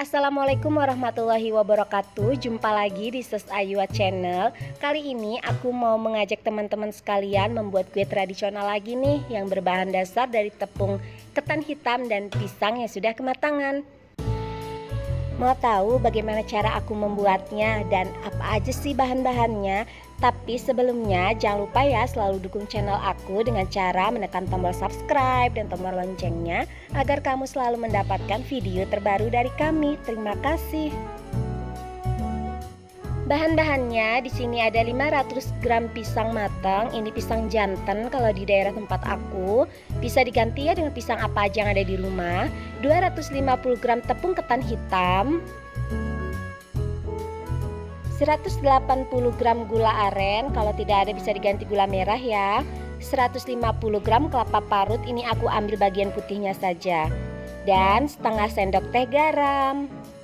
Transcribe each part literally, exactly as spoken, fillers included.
Assalamualaikum warahmatullahi wabarakatuh. Jumpa lagi di Sus Ayua Channel. Kali ini aku mau mengajak teman-teman sekalian membuat kue tradisional lagi nih, yang berbahan dasar dari tepung ketan hitam dan pisang yang sudah kematangan. Mau tahu bagaimana cara aku membuatnya dan apa aja sih bahan-bahannya? Tapi sebelumnya jangan lupa ya selalu dukung channel aku dengan cara menekan tombol subscribe dan tombol loncengnya agar kamu selalu mendapatkan video terbaru dari kami. Terima kasih. Bahan-bahannya di sini ada lima ratus gram pisang matang. Ini pisang jantan kalau di daerah tempat aku. Bisa diganti ya dengan pisang apa aja yang ada di rumah. dua ratus lima puluh gram tepung ketan hitam, seratus delapan puluh gram gula aren, kalau tidak ada bisa diganti gula merah ya. seratus lima puluh gram kelapa parut, ini aku ambil bagian putihnya saja. Dan setengah sendok teh garam.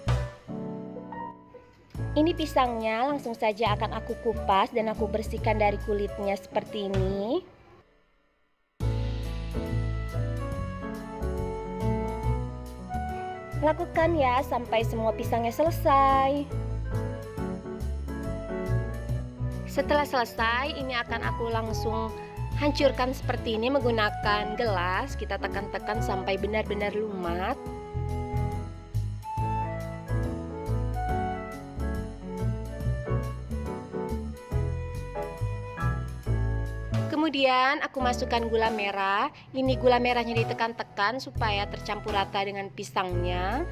Ini pisangnya langsung saja akan aku kupas dan aku bersihkan dari kulitnya seperti ini. Lakukan ya sampai semua pisangnya selesai. Setelah selesai, ini akan aku langsung hancurkan seperti ini menggunakan gelas. Kita tekan-tekan sampai benar-benar lumat. Kemudian aku masukkan gula merah. Ini gula merahnya ditekan-tekan supaya tercampur rata dengan pisangnya.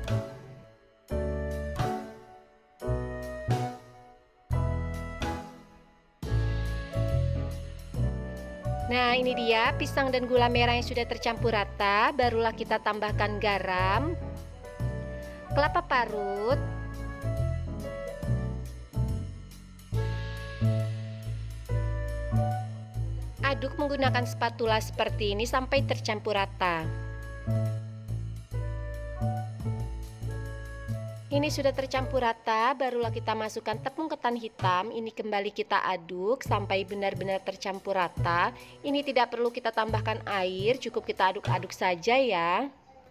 Nah, ini dia pisang dan gula merah yang sudah tercampur rata. Barulah kita tambahkan garam, kelapa parut, aduk menggunakan spatula seperti ini sampai tercampur rata. Ini sudah tercampur rata, barulah kita masukkan tepung ketan hitam. Ini kembali kita aduk sampai benar-benar tercampur rata. Ini tidak perlu kita tambahkan air, cukup kita aduk-aduk saja ya.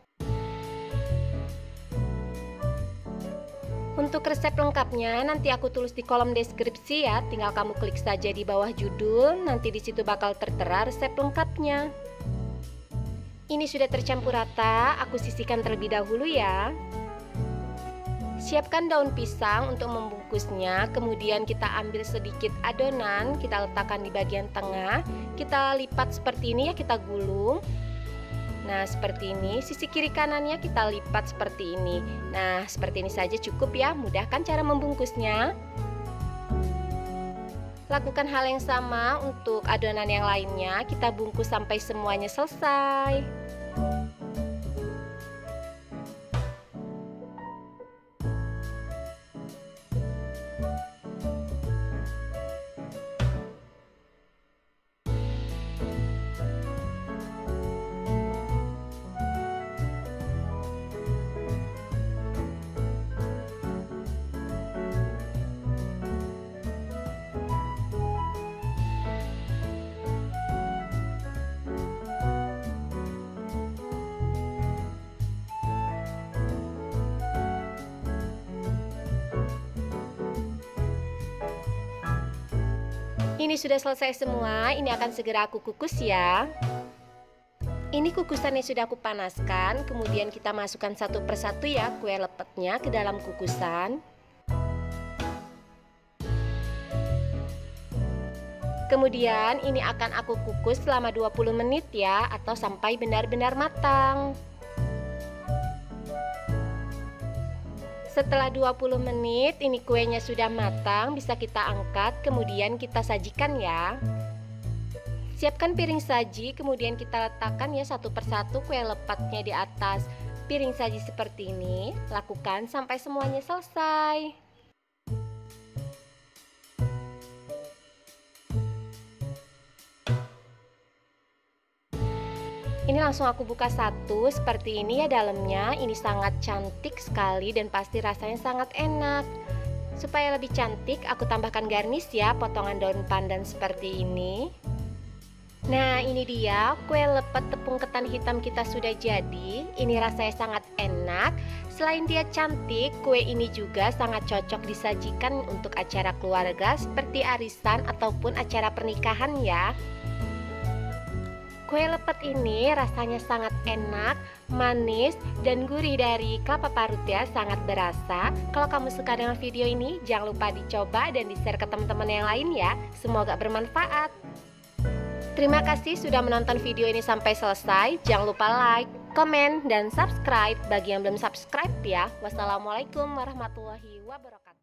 Untuk resep lengkapnya nanti aku tulis di kolom deskripsi ya. Tinggal kamu klik saja di bawah judul, nanti di situ bakal tertera resep lengkapnya. Ini sudah tercampur rata, aku sisihkan terlebih dahulu ya. Siapkan daun pisang untuk membungkusnya. Kemudian kita ambil sedikit adonan, kita letakkan di bagian tengah. Kita lipat seperti ini ya, kita gulung. Nah, seperti ini. Sisi kiri kanannya kita lipat seperti ini. Nah, seperti ini saja cukup ya. Mudah kan cara membungkusnya? Lakukan hal yang sama untuk adonan yang lainnya. Kita bungkus sampai semuanya selesai. Ini sudah selesai semua, ini akan segera aku kukus ya. Ini kukusan yang sudah aku panaskan, kemudian kita masukkan satu persatu ya kue lepetnya ke dalam kukusan. Kemudian ini akan aku kukus selama dua puluh menit ya, atau sampai benar-benar matang. Setelah dua puluh menit, ini kuenya sudah matang, bisa kita angkat, kemudian kita sajikan ya. Siapkan piring saji, kemudian kita letakkan ya satu persatu kue lepatnya di atas piring saji seperti ini. Lakukan sampai semuanya selesai. Ini langsung aku buka satu seperti ini ya dalamnya. Ini sangat cantik sekali dan pasti rasanya sangat enak. Supaya lebih cantik aku tambahkan garnish ya, potongan daun pandan seperti ini. Nah, ini dia kue lepet tepung ketan hitam kita sudah jadi. Ini rasanya sangat enak. Selain dia cantik, kue ini juga sangat cocok disajikan untuk acara keluarga seperti arisan ataupun acara pernikahan ya. Kue lepet ini rasanya sangat enak, manis, dan gurih dari kelapa parut ya, sangat berasa. Kalau kamu suka dengan video ini, jangan lupa dicoba dan di-share ke teman-teman yang lain ya. Semoga bermanfaat. Terima kasih sudah menonton video ini sampai selesai. Jangan lupa like, komen, dan subscribe bagi yang belum subscribe ya. Wassalamualaikum warahmatullahi wabarakatuh.